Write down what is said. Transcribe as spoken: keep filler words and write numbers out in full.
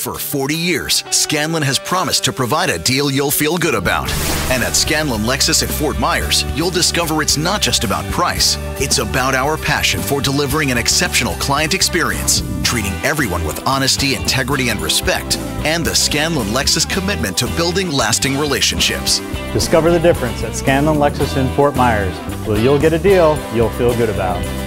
For forty years, Scanlon has promised to provide a deal you'll feel good about. And at Scanlon Lexus in Fort Myers, you'll discover it's not just about price. It's about our passion for delivering an exceptional client experience, treating everyone with honesty, integrity, and respect, and the Scanlon Lexus commitment to building lasting relationships. Discover the difference at Scanlon Lexus in Fort Myers, where you'll get a deal you'll feel good about.